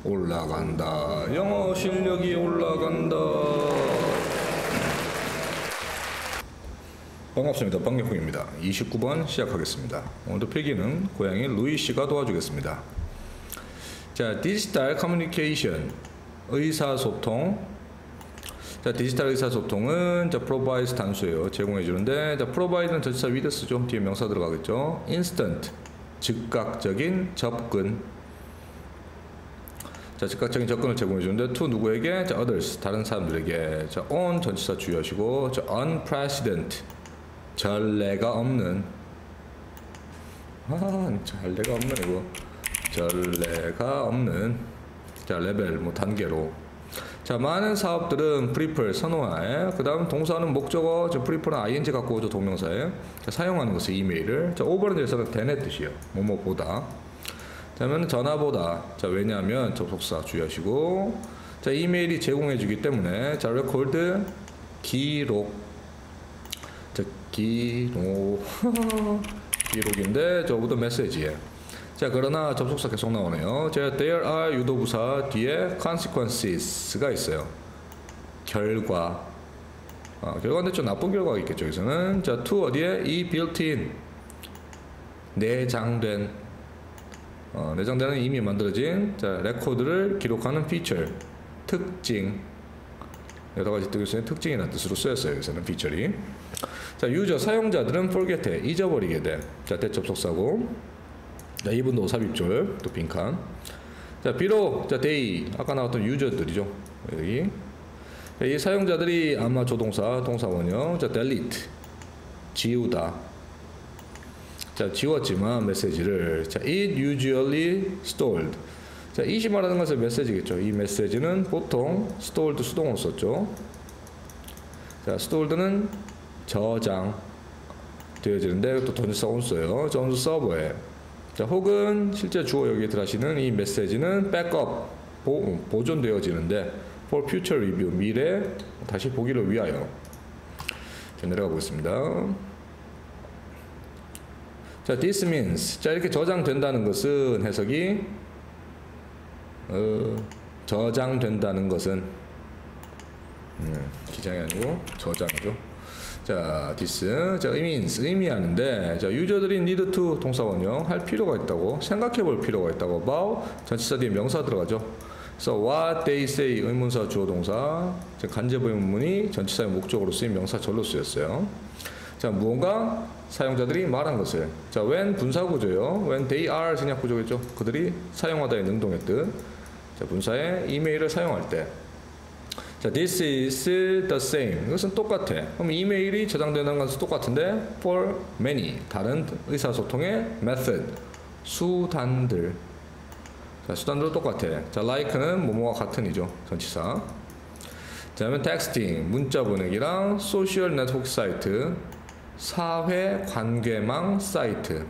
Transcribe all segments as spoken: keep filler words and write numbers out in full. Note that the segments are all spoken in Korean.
올라간다. 영어 실력이 올라간다. 반갑습니다. 박력훈입니다. 이십구 번 시작하겠습니다. 오늘도 필기는 고양이 루이 씨가 도와주겠습니다. 자, 디지털 커뮤니케이션, 의사소통. 자, 디지털 의사소통은 자, provide 단수예요. 제공해주는데, 자, provide는 전치사 with 쓰죠. 뒤에 명사 들어가겠죠. instant, 즉각적인 접근. 자, 즉각적인 접근을 제공해주는데, to 누구에게? 자, others, 다른 사람들에게. 자, on 전치사 주의하시고, 자, unprecedented, 전례가 없는. 아, 전례가 없는 이거. 전례가 없는. 자, 레벨, 뭐 단계로. 자, 많은 사업들은 prefer, 선호해. 그 다음 동사는 목적어, 저 prefer는 ing 갖고 오죠, 동명사에. 자, 사용하는 것은 이메일을. 자, over는 여기서는 than의 뜻이에요. 뭐뭐보다. 자, 그러면 전화보다. 자, 왜냐하면 접속사 주의하시고. 자, 이메일이 제공해주기 때문에. 자, record, 기록. 자, 기록. 기록인데, 저보다 메시지에. 자, 그러나 접속사 계속 나오네요. 자, there are 유도부사 뒤에 consequences가 있어요. 결과. 아, 결과인데 좀 나쁜 결과가 있겠죠, 여기서는. 자, to 어디에? 이 built-in. 내장된. 어, 내장되는 이미 만들어진 자, 레코드를 기록하는 피처. 특징. 여러 가지 뜻의 특징이라는 뜻으로 쓰였어요, 여기서는 피처리. 자, 유저, 사용자들은 forget해. 잊어버리게 돼. 자, 대접속사고. 자, 이분도 삽입절, 또 빈칸. 자, 비록, 자, they, 아까 나왔던 유저들이죠. 여기. 자, 이 사용자들이 아마 조동사, 동사원형. 자, delete, 지우다. 자, 지웠지만 메시지를. 자, it usually stored. 자, it이 말하는 것은 메시지겠죠. 이 메시지는 보통 stored 수동으로 썼죠. 자, stored는 저장 되어지는데 또 전치사 온수예요. 전수 서버에. 자, 혹은 실제 주어 여기에 들어가시는 이 메시지는 백업, 보, 보존되어지는데 for future review, 미래 다시 보기를 위하여. 자, 내려가 보겠습니다. 자, this means. 자, 이렇게 저장된다는 것은 해석이 어, 저장된다는 것은 음, 기장이 아니고 저장이죠. 자, this. 자, means, 의미하는데, 자, 유저들이 need to 동사원형 할 필요가 있다고, 생각해 볼 필요가 있다고. about, 전치사 뒤에 명사 들어가죠. 그래서 what they say, 의문사 주어 동사, 간접 의문문이 전치사의 목적으로 쓰인 명사절로 쓰였어요. 자, 무언가 사용자들이 말한 것을. 자, when 분사구조요. when they are 생략구조겠죠. 그들이 사용하다의 능동의 뜻. 자, 분사에 이메일을 사용할 때. 자, this is the same. 이것은 똑같아. 그럼 이메일이 저장되는 것은 똑같은데 for many, 다른 의사소통의 method, 수단들. 자, 수단들도 똑같아. 자, like는 뭐뭐와 같은이죠. 전치사. 자, 그러면 texting, 문자 보내기랑 social network 사이트, 사회 관계망 사이트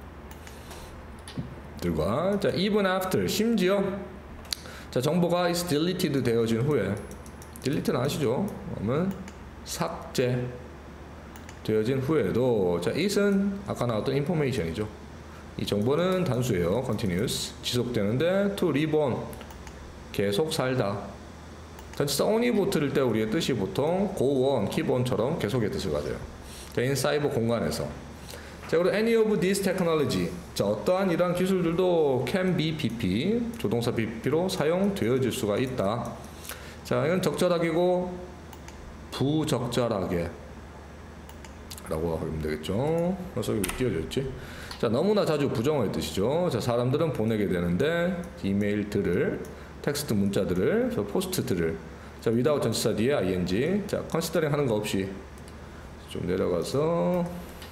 들과. 자, even after, 심지어 자, 정보가 is deleted 되어진 후에. 딜리트는 아시죠? 그러면 삭제 되어진 후에도. 자, it은 아까 나왔던 information이죠. 이 정보는 단수예요. continuous, 지속되는데 to live on, 계속 살다. 전치사 only 보트를 때 우리의 뜻이 보통 go on, keep on처럼 계속의 뜻을 가져요. 자, in 사이버 공간에서. 자, 그리고 any of this technology. 자, 어떠한 이러한 기술들도 can be pp, 조동사 pp로 사용되어질 수가 있다. 자, 이건 적절하게고 부적절하게 라고 하면 되겠죠. 그래서 여기 띄워져 있지. 자, 너무나 자주 부정어의 뜻이죠. 자, 사람들은 보내게 되는데 이메일들을, 텍스트 문자들을, 저 포스트들을. 자, without 전치사 뒤에 ing. 자, considering 하는 거 없이 좀 내려가서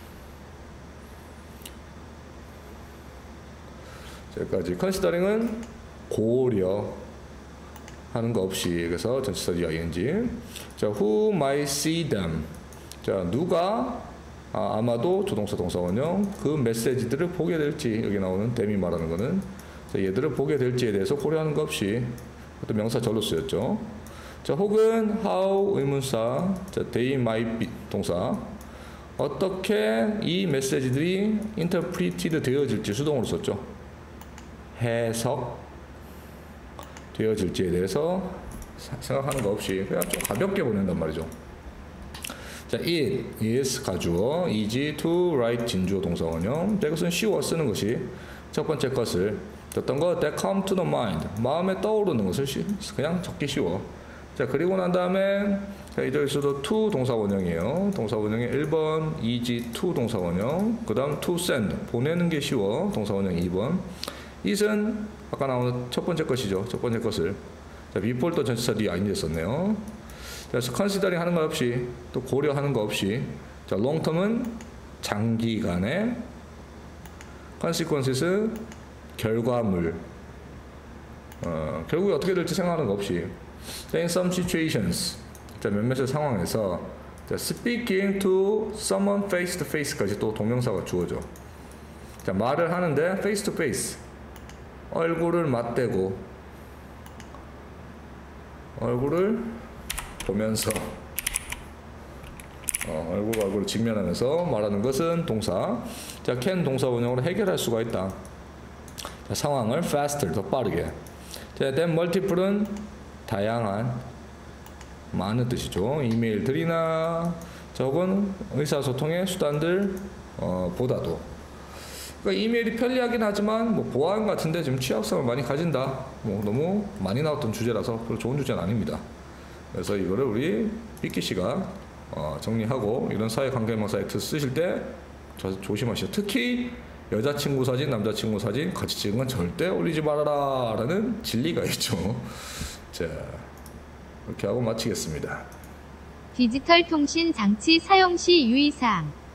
여기까지. considering은 고려 하는 거 없이. 그래서 전치사 뒤에 ing. 자, who might see them. 자, 누가 아, 아마도 조동사 동사원형 그 메시지들을 보게 될지. 여기 나오는 them이 말하는 거는 자, 얘들을 보게 될지에 대해서 고려하는 거 없이. 또 명사절로 쓰였죠. 자, 혹은 how 의문사. 자, they might be 동사. 어떻게 이 메시지들이 interpreted 되어질지 수동으로 썼죠. 해석 되어질지에 대해서 생각하는 거 없이 그냥 좀 가볍게 보낸단 말이죠. 자, it is 가주어, easy to write 진주어 동사원형. 자, 이것은 쉬워 쓰는 것이 첫 번째 것을 어떤 거 that come to the mind 마음에 떠오르는 것을 쉬, 그냥 적기 쉬워. 자, 그리고 난 다음에 자, 이쪽에서도 to 동사원형이에요. 동사원형의 일 번 easy to 동사원형. 그 다음 to send 보내는 게 쉬워 동사원형 이 번. it은 아까 나온 첫 번째 것이죠. 첫 번째 것을 자, before 또 전치사 뒤에 아인데 썼네요. 그래서 컨시더링 하는 거 없이 또 고려하는 거 없이 자, 롱텀은 장기간의 consequences 결과물 어, 결국에 어떻게 될지 생각하는 거 없이 in some situations 자, 몇몇의 상황에서 자, speaking to someone face to face까지 또 동명사가 주어져. 자, 말을 하는데 face to face 얼굴을 맞대고 얼굴을 보면서 어, 얼굴과 얼굴을 직면하면서 말하는 것은 동사. 자, can 동사원형으로 해결할 수가 있다. 자, 상황을 faster 더 빠르게. 자, then multiple은 다양한 많은 뜻이죠. 이메일들이나 적은 의사소통의 수단들 어, 보다도. 그러니까 이메일이 편리하긴 하지만 뭐 보안 같은데 지금 취약성을 많이 가진다. 뭐 너무 많이 나왔던 주제라서 별로 좋은 주제는 아닙니다. 그래서 이거를 우리 삐끼 씨가 어, 정리하고 이런 사회관계망 사이트 쓰실 때 조심하시오. 특히 여자친구 사진, 남자친구 사진 같이 찍은 건 절대 올리지 말아라 라는 진리가 있죠. 자, 이렇게 하고 마치겠습니다. 디지털 통신 장치 사용 시 유의사항.